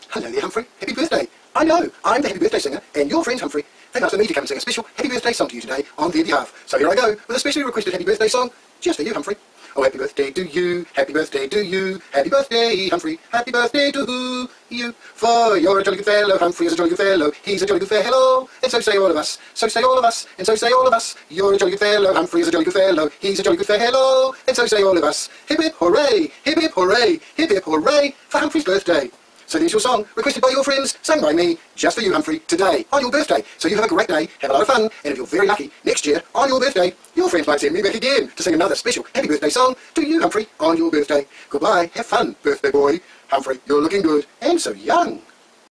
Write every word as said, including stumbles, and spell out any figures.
Hello there, Humphrey. Happy birthday. I know, I'm the happy birthday singer, and your friends Humphrey, they've asked me to come and sing a special happy birthday song to you today on their behalf. So here I go, with a specially requested happy birthday song, just for you, Humphrey. Oh, happy birthday to you, happy birthday to you, happy birthday, Humphrey, happy birthday to you. For you're a jolly good fellow, Humphrey is a jolly good fellow, he's a jolly good fellow, and so say all of us, so say all of us, and so say all of us. You're a jolly good fellow, Humphrey is a jolly good fellow, he's a jolly good fellow, and so say all of us. Hip hip hooray, hip hip hooray, hip hip hooray for Humphrey's birthday. So there's your song, requested by your friends, sung by me, just for you, Humphrey, today, on your birthday. So you have a great day, have a lot of fun, and if you're very lucky, next year, on your birthday, your friends might send me back again to sing another special happy birthday song to you, Humphrey, on your birthday. Goodbye, have fun, birthday boy. Humphrey, you're looking good, and so young.